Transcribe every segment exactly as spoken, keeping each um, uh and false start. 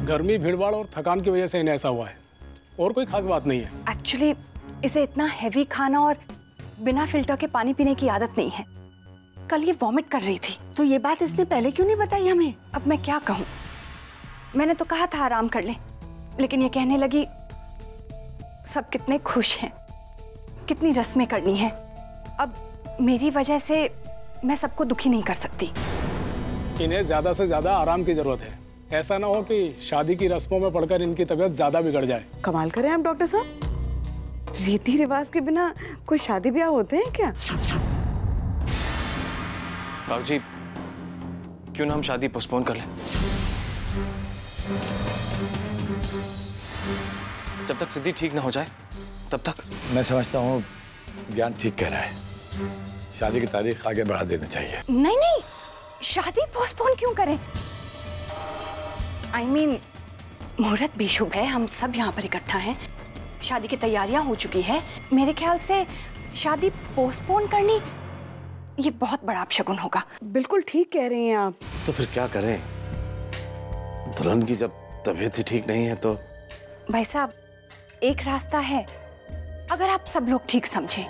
गर्मी, भीड़भाड़ और थकान की वजह से इन्हें ऐसा हुआ है, और कोई खास बात नहीं है। एक्चुअली इसे इतना हैवी खाना और बिना फिल्टर के पानी पीने की आदत नहीं है। कल ये वॉमिट कर रही थी। तो ये बात इसने पहले क्यों नहीं बताई हमें? अब मैं क्या कहूँ, मैंने तो कहा था आराम कर ले, लेकिन ये कहने लगी सब कितने खुश हैं, कितनी रस्में करनी है। अब मेरी वजह से मैं सबको दुखी नहीं कर सकती। इन्हें ज्यादा से ज्यादा आराम की जरूरत है। ऐसा ना हो कि शादी की रस्मों में पड़कर इनकी तबीयत ज्यादा बिगड़ जाए। कमाल करें आप डॉक्टर साहब, रीति रिवाज के बिना कोई शादी ब्याह होते हैं क्या? बाबू जी, क्यों ना हम शादी पोस्टपोन कर लें? जब तक सिद्धि ठीक ना हो जाए तब तक। मैं समझता हूँ ज्ञान ठीक कह रहा है, शादी की तारीख आगे बढ़ा देनी चाहिए। नहीं नहीं, शादी पोस्टपोन क्यों करें? आई I मीन mean, मुहूर्त भी शुभ है, हम सब यहाँ पर इकट्ठा हैं, शादी की तैयारियां हो चुकी है। मेरे ख्याल से शादी पोस्टपोन करनी ये बहुत बड़ा अपशगुन होगा। बिल्कुल ठीक कह रही हैं आप। तो फिर क्या करें? दुल्हन की जब तबीयत ही ठीक नहीं है तो। भाई साहब, एक रास्ता है, अगर आप सब लोग ठीक समझें।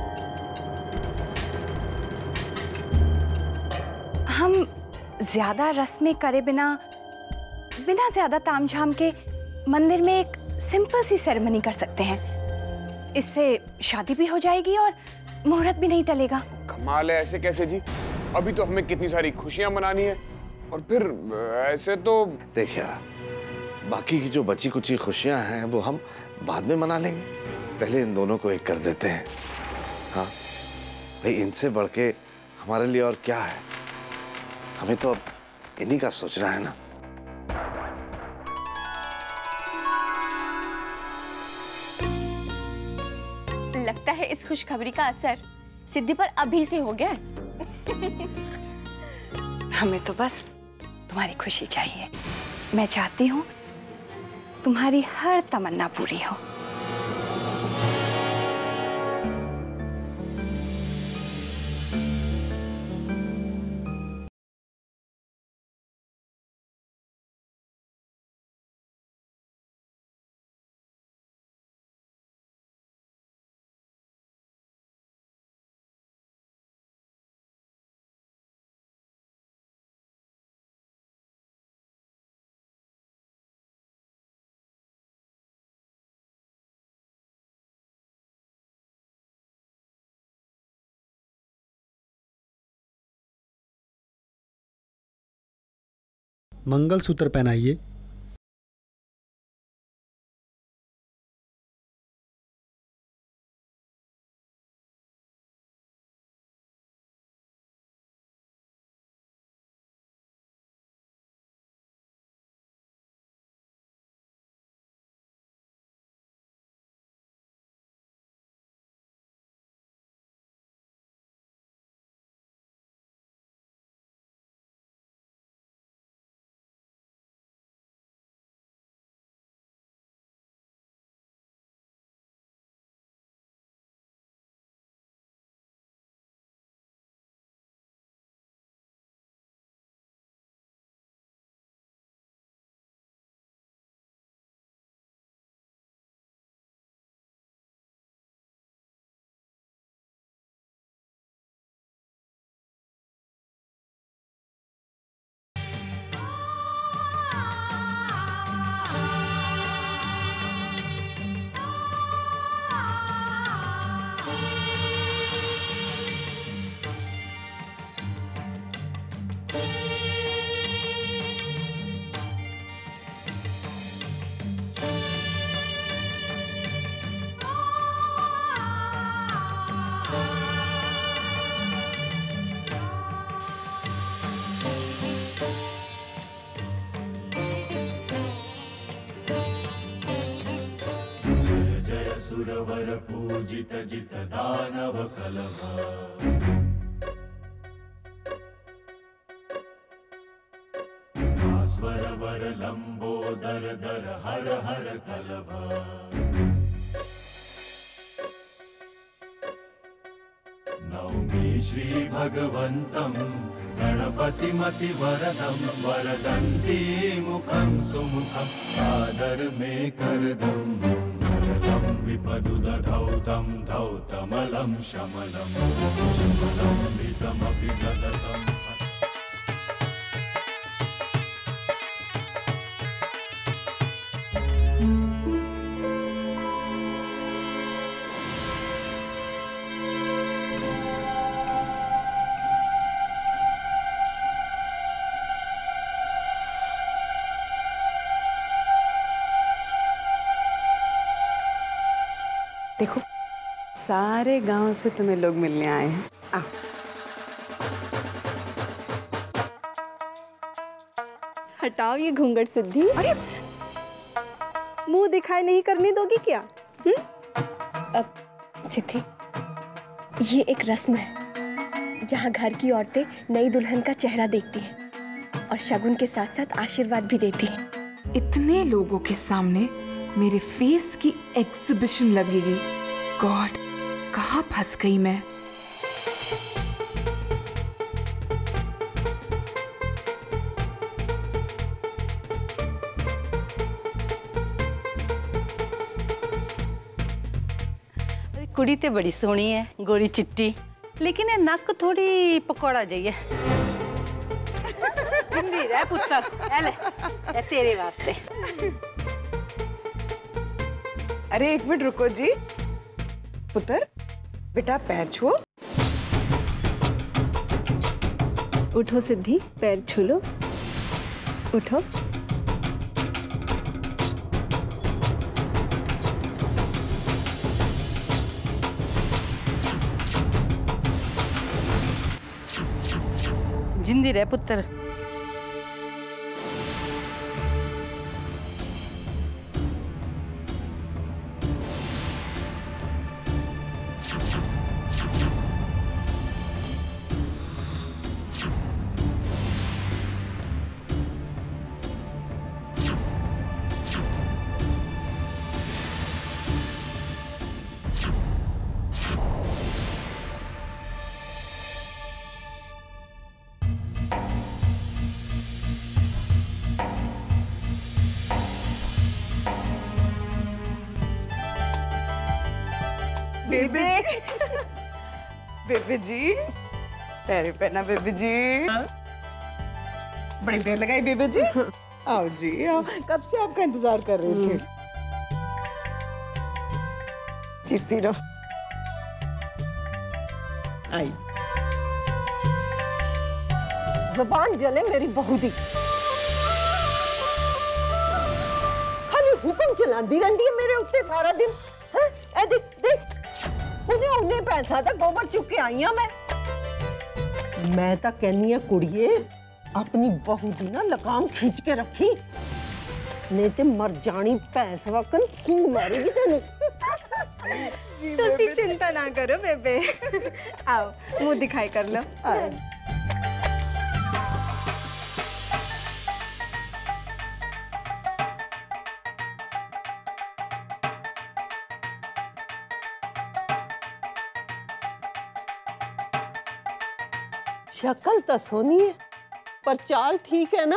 हम ज्यादा रस्में करे बिना बिना ज्यादा तामझाम के मंदिर में एक सिंपल सी सेरेमनी कर सकते हैं। इससे शादी भी हो जाएगी और मुहूर्त भी नहीं टलेगा। कमाल है, ऐसे कैसे जी? अभी तो हमें कितनी सारी खुशियां मनानी है, और फिर ऐसे तो। देख यार, बाकी की जो बची कुची खुशियां हैं वो हम बाद में मना लेंगे, पहले इन दोनों को एक कर देते हैं। हाँ भाई, इनसे बढ़ के हमारे लिए और क्या है? हमें तो अब इन्हीं का सोचना है ना। लगता है इस खुशखबरी का असर सिद्धि पर अभी से हो गया है। हमें तो बस तुम्हारी खुशी चाहिए। मैं चाहती हूँ तुम्हारी हर तमन्ना पूरी हो। मंगलसूत्र पहनाइए। सुरवर पूजित जित दानव कलभा स्वर वर लंबोदर दर हर हर कलभा। नौमि श्री भगवन्तं गणपतिमति वरदं वरदन्ती मुखं सुमुखं सादर मे करदं वरदं विपदुदधौ तं धौतमलं शमलं शमलं मृतमपि ददतम्। देखो सारे गांव से तुम्हें लोग मिलने आए हैं। आओ। हटाओ ये घूंघट सिद्धि। अरे मुंह दिखाई नहीं करने दोगी क्या? हम्म? अब सिद्धि, ये एक रस्म है जहाँ घर की औरतें नई दुल्हन का चेहरा देखती हैं और शगुन के साथ साथ आशीर्वाद भी देती हैं। इतने लोगों के सामने मेरे फेस की एग्जिबिशन लगेगी। गॉड, कहाँ फंस गई मैं? कुड़ी ते बड़ी सोहनी है, गोरी चिट्टी, लेकिन ये नक थोड़ी पकौड़ा जाइए। जिंदी रह पुत्र, ए ले, ये तेरे वास्ते। अरे एक मिनट रुको जी। पुत्र, बेटा पैर छुओ। उठो सिद्धि, पैर छू लो। उठो। जिंदी रह पुत्र। बेबे जी, बेबे जी, पैरे पहना बेबे जी। बड़ी देर लगाई बेबे जी। आओ जी, आओ। कब से आपका इंतजार कर रहे थे। जीती रहो। आई ज़बान जले मेरी बहू दी। खाली हुक्म चलाती रहती है मेरे उत्ते सारा दिन। है ए देख देख, उन्हें उन्हें पैसा तो गोबर चुक के आई हूं मैं। मैं तो कहनी है कुड़िए, अपनी बहू दी ना लगाम खींच के रखी, नहीं तो मर जानी भैंस वकन सिंह मारेगी तेन। तुसी चिंता ना करो बेबे। आओ मुंह दिखाई कर लो। शक्ल तो सोनी है पर चाल ठीक है ना।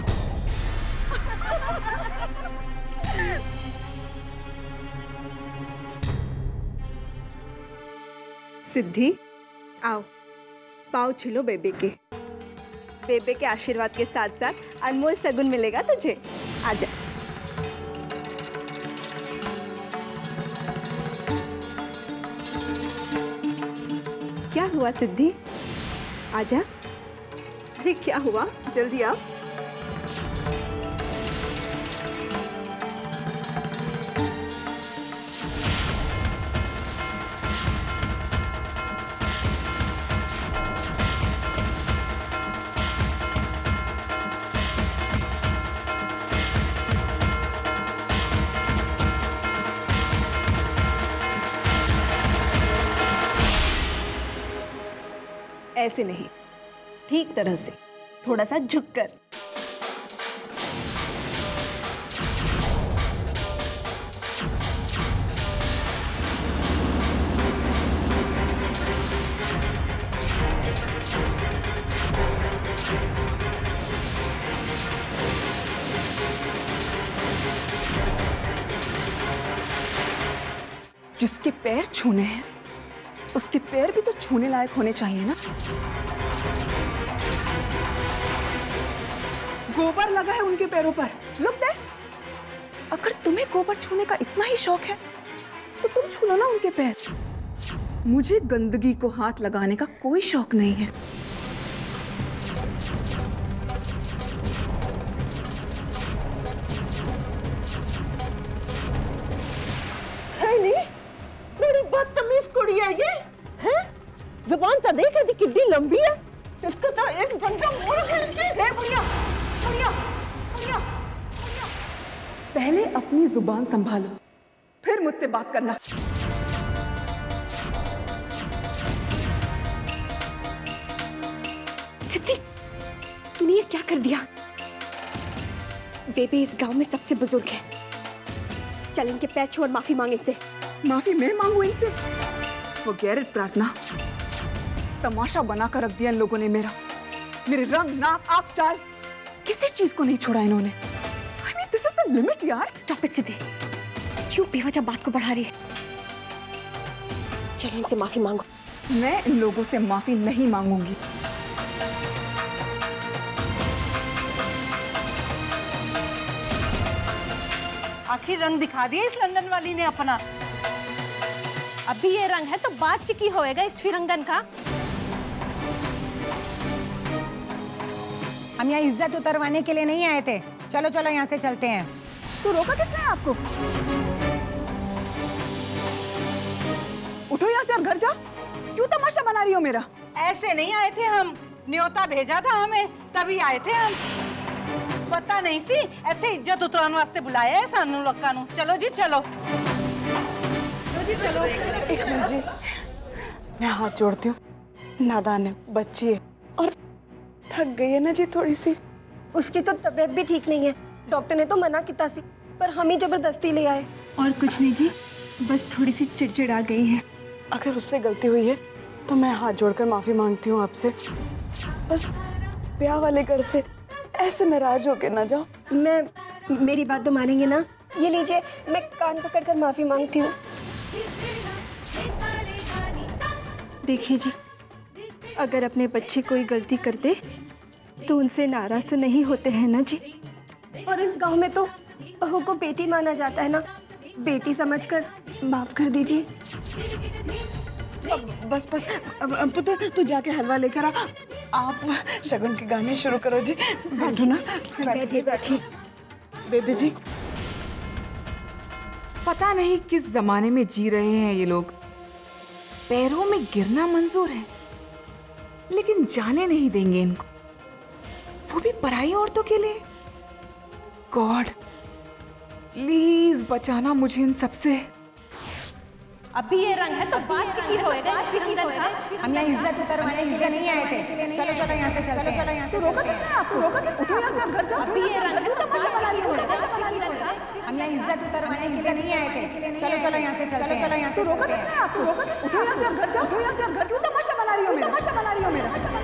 सिद्धि आओ, पाँव छूलो बेबे के। बेबे के आशीर्वाद के साथ साथ अनमोल शगुन मिलेगा तुझे। आजा। क्या हुआ सिद्धि? आजा। अरे क्या हुआ, जल्दी आओ। ऐसे नहीं, ठीक तरह से, थोड़ा सा झुककर। जिसके पैर छूने हैं उसके पैर भी तो छूने लायक होने चाहिए ना। गोबर लगा है उनके पैरों पर, लुक दैट। अगर तुम्हें गोबर छूने का इतना ही शौक है तो तुम छू लो ना उनके पैर। मुझे गंदगी को हाथ लगाने का कोई शौक नहीं है। है नहीं, बड़ी बदतमीज कुड़ी है ये, हैं? जुबान तो देख दी कितनी लंबी है, इसका तो एक डंडा मोड़ के ए बुढ़िया, बुढ़िया, बुढ़िया, पहले अपनी जुबान संभालो, फिर मुझसे बात करना। सिद्धि, तूने ये क्या कर दिया? बेबी इस गांव में सबसे बुजुर्ग है। चल इनके पैर छू और माफी मांग इनसे। माफी मैं मांगू इनसे? Forget it, प्रार्थना। तमाशा बनाकर रख दिया इन लोगों ने मेरा। मेरे रंग, नाक, आँख, चाल, किसी चीज को नहीं छोड़ा इन्होंने। I mean, this is the limit, यार। Stop it, सिद्धि। क्यों बेवजह बात को बढ़ा रही है? चलो इनसे माफी मांगो। मैं इन लोगों से माफी नहीं मांगूंगी। आखिर रंग दिखा दिया इस लंदन वाली ने अपना। अभी ये रंग है तो बात चिकी होएगा इस फिरंगन का। हम यहाँ इज्जत उतरवाने के लिए नहीं आए थे। चलो चलो यहाँ से चलते हैं। तो रोका किसने आपको? उठो यहाँ से और घर जाओ। क्यों तमाशा बना रही हो मेरा? ऐसे नहीं आए थे हम, न्योता भेजा था हमें, तभी आए थे हम। पता नहीं सी इत्थे इज्जत उतराने वास्ते बुलाया है सानू लोकां नू। चलो जी चलो। चलो जी चलो। एक मिनट जी, मैं हाथ जोड़ती हूँ। नादान है, बच्ची है और थक गई है ना जी थोड़ी सी। उसकी तो तबीयत भी ठीक नहीं है। डॉक्टर ने तो मना किया सी, पर हम ही जबरदस्ती ले आए। और कुछ नहीं जी, बस थोड़ी सी चिड़चिड़ा गई है। अगर उससे गलती हुई है तो मैं हाथ जोड़कर माफी मांगती हूँ आपसे। बस ब्याह वाले घर से ऐसे नाराज होके ना जाओ। मैं, मेरी बात तो मानेंगे ना? ये लीजिए, मैं कान पकड़कर माफी मांगती हूँ। देखिए जी, अगर अपने बच्चे कोई गलती कर दे तो उनसे नाराज तो नहीं होते हैं ना जी। और इस गांव में तो बहू को बेटी माना जाता है ना, बेटी समझकर माफ कर दीजिए। बस बस पुत्र, तू जाके हलवा लेकर आ। आप शगुन के गाने शुरू करो जी। बैठो ना। बैठिए बैठिए। बेबी जी, पता नहीं किस जमाने में जी रहे हैं ये लोग। पैरों में गिरना मंजूर है लेकिन जाने नहीं देंगे इनको, वो भी पराई औरतों के लिए। गॉड प्लीज बचाना मुझे इन सबसे। अभी ये रंग है तो बात चिकी होएगा इस फिरंगन का। हम यहाँ इज्जत उतरवाने के लिए नहीं आए थे। चलो चलो यहाँ से चलते हैं। चलो यहाँ से रोका किसने आपको? रोका किसने? उठो यहाँ से और घर जाओ। अभी ये रंग है तो बात चिकी होएगा इस फिरंगन का। हम यहाँ इज्जत उतरवाने के लिए नहीं आए थे। चलो चलो यहाँ से चलते हैं। चलो यहाँ से रोका किसने आपको? रोका किसने? उठो यहाँ से और घर जाओ। उठो यहाँ से और घर। क्यों तमाशा बना रही हो मेरा? तमाशा बना रही हो मेरा?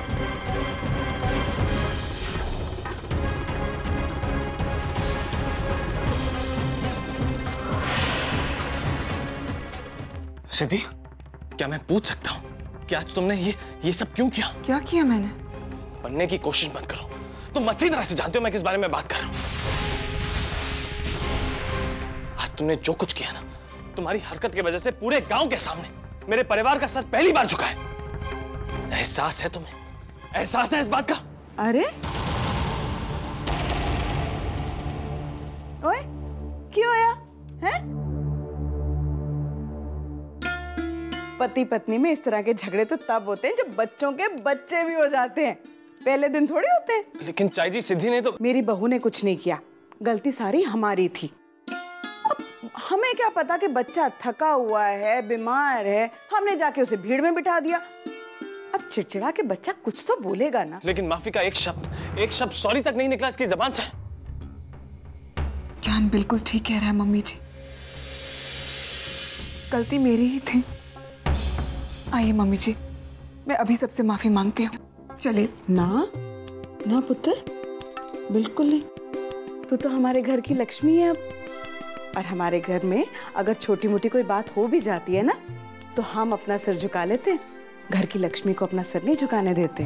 सिद्धि, क्या मैं पूछ सकता हूँ कि आज तुमने ये ये सब क्यों किया? क्या किया मैंने? बनने की कोशिश मत करो। तुम अच्छी तरह से जानते हो मैं किस बारे में बात कर रहा हूँ। आज तुमने जो कुछ किया ना, तुम्हारी हरकत की वजह से पूरे गांव के सामने मेरे परिवार का सर पहली बार झुका है। एहसास है तुम्हें? एहसास है इस बात का? अरे ओए, क्यों आया है? पति पत्नी में इस तरह के झगड़े तो तब होते हैं जब बच्चों के बच्चे भी हो जाते हैं। पहले दिन थोड़ी होते हैं। लेकिन चाई जी, सिद्धि ने तो। मेरी बहू ने कुछ नहीं किया, गलती सारी हमारी थी। अब हमें क्या पता कि बच्चा थका हुआ है, बीमार है, हमने जाके उसे भीड़ में बिठा दिया। अब चिड़चिड़ा के बच्चा कुछ तो बोलेगा ना। लेकिन माफी का एक शब्द, एक शब्द सॉरी तक नहीं निकला इसकी जबान से। ज्ञान बिल्कुल ठीक कह रहा है मम्मी जी, गलती मेरी ही थी। आइए मम्मी जी, मैं अभी सबसे माफी मांगती हूँ। चलिए। ना ना पुत्र, बिल्कुल नहीं। तू तो हमारे घर की लक्ष्मी है। अब और हमारे घर में अगर छोटी मोटी कोई बात हो भी जाती है ना, तो हम अपना सिर झुका लेते, घर की लक्ष्मी को अपना सिर नहीं झुकाने देते।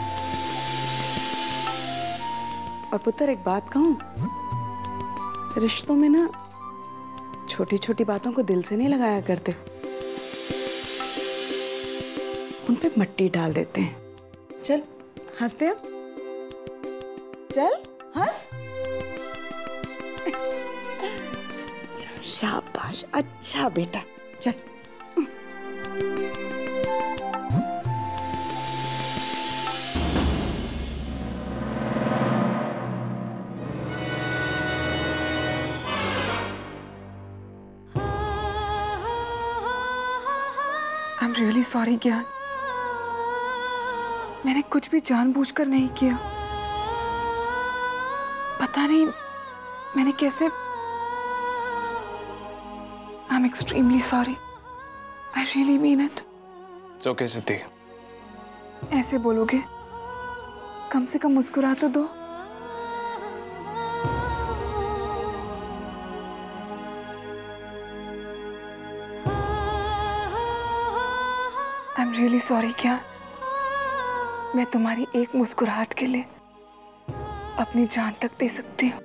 और पुत्र एक बात कहूं, रिश्तों में ना छोटी छोटी बातों को दिल से नहीं लगाया करते, उन पे मट्टी डाल देते हैं। चल हंसते हो, चल हंस। शाबाश, अच्छा बेटा, चल। आई एम रियली सॉरी ज्ञान, मैंने कुछ भी जानबूझकर नहीं किया। पता नहीं मैंने कैसे। I am extremely sorry, I really mean it. It's okay Siddhi. ऐसे बोलोगे? कम से कम मुस्कुरा तो दो। आई एम रियली सॉरी क्या, मैं तुम्हारी एक मुस्कुराहट के लिए अपनी जान तक दे सकती हूँ।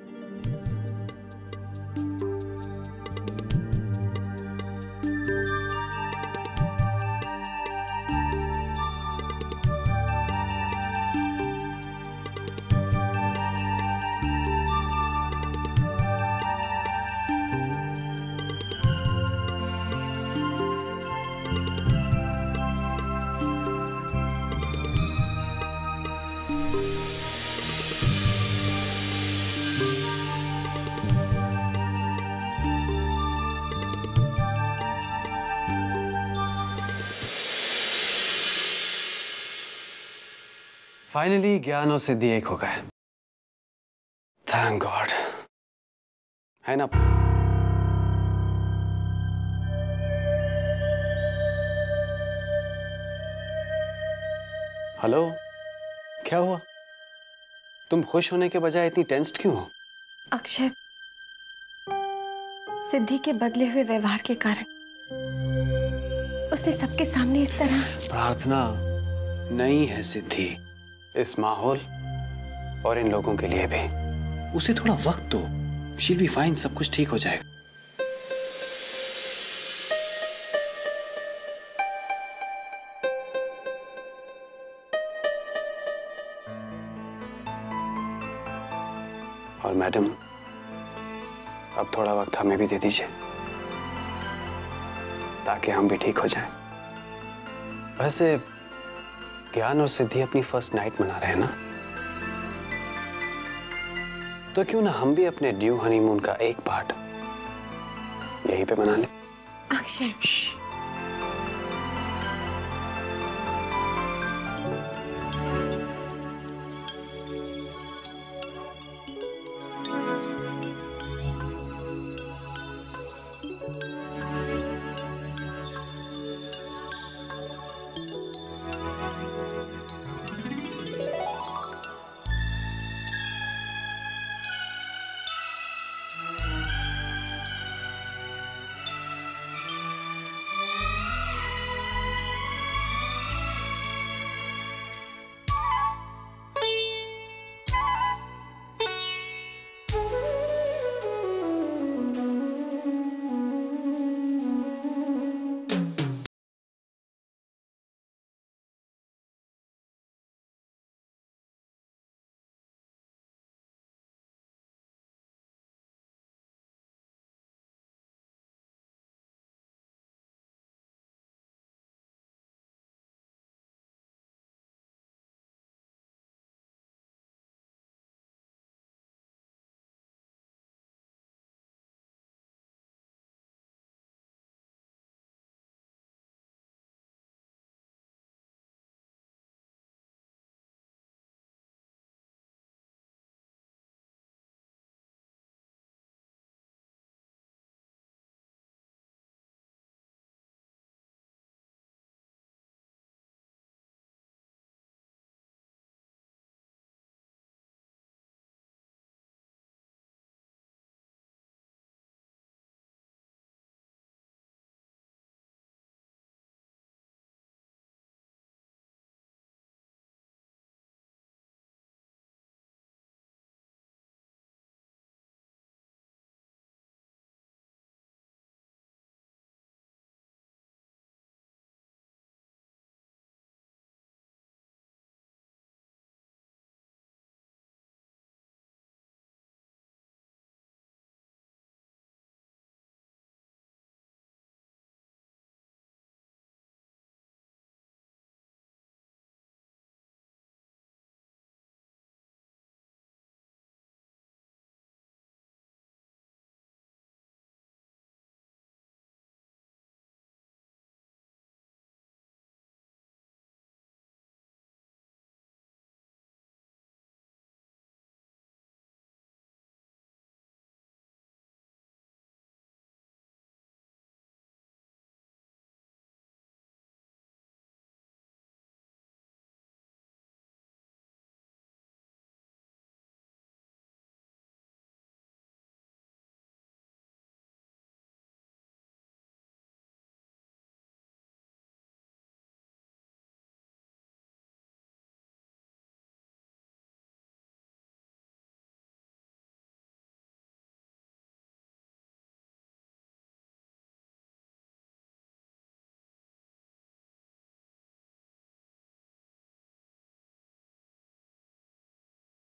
फाइनली ज्ञान और सिद्धि एक हो गए। थैंक गॉड, है ना? हेलो, क्या हुआ? तुम खुश होने के बजाय इतनी टेंस्ड क्यों हो? अक्षय, सिद्धि के बदले हुए व्यवहार के कारण उसने सबके सामने इस तरह। प्रार्थना नहीं है सिद्धि, इस माहौल और इन लोगों के लिए भी। उसे थोड़ा वक्त दो, शील बी फाइन, सब कुछ ठीक हो जाएगा। और मैडम, अब थोड़ा वक्त हमें भी दे दीजिए ताकि हम भी ठीक हो जाएं। वैसे ज्ञान और सिद्धि अपनी फर्स्ट नाइट मना रहे हैं ना, तो क्यों ना हम भी अपने ड्यू हनीमून का एक पार्ट यहीं पे मना लें? अक्षय,